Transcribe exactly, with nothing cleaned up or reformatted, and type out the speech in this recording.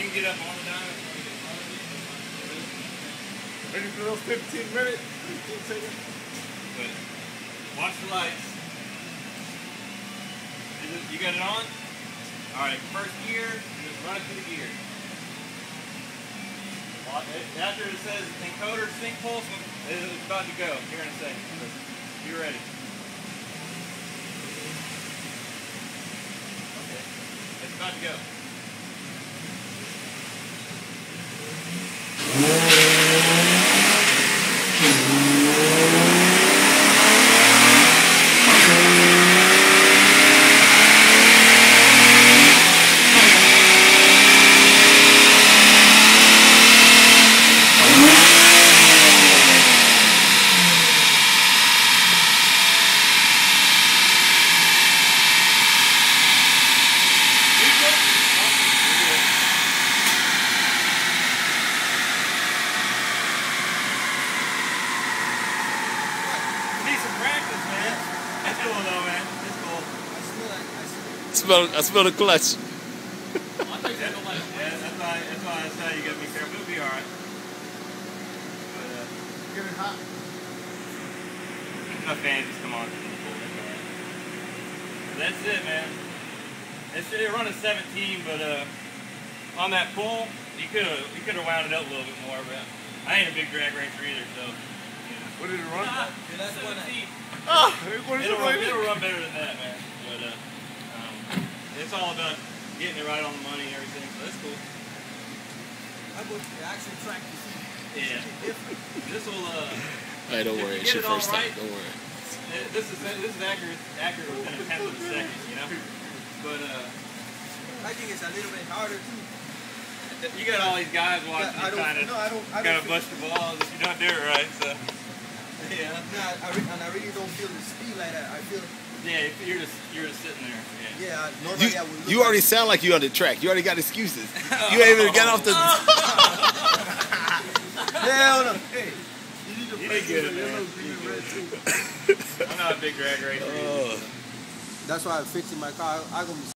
can get up on the dyno. Ready for those fifteen minutes, fifteen seconds. But watch the lights. Is it, you got it on? Alright, first gear, just run it through the gear. After it says encoder sync pulse, it's about to go here in a second. Be ready. Okay, it's about to go. That's cool though, man. It's cool. I smell like I smell. I smell the clutch. yeah, that's why. That's why I say you gotta be careful. It'll be all right. But uh, Get it hot. no fans just come on. That's it, man. It's it run a seventeen, but uh, on that pull, you could have you could have wound it up a little bit more. But I ain't a big drag racer either, so. What did it run? Ah, that's seventeen. Ah, what is it'll, it run, running? it'll run better than that, man. But uh, um, it's all about getting it right on the money and everything. So that's cool. I go to the actual track to see. Yeah. This will. Uh, Hey, don't worry. It's your first time. Don't worry. This is this is accurate accurate within a tenth of a second, you know. But uh, I think it's a little bit harder too. you got all these guys watching you trying to no, I don't, I kind don't of bust the balls if you don't do it right. So yeah. No, I, re and I really don't feel the speed like that. I feel. Yeah, you're just you're just sitting there. Yeah. Yeah, normally You, I would. Look you like already sound like you on the track. You already got excuses. You ain't even got off the. Hell no. Hey, you need to You play did good, with man. yellow, green, and red too. I'm not a big drag racer. Oh. That's why I'm fixing my car. I'm gonna be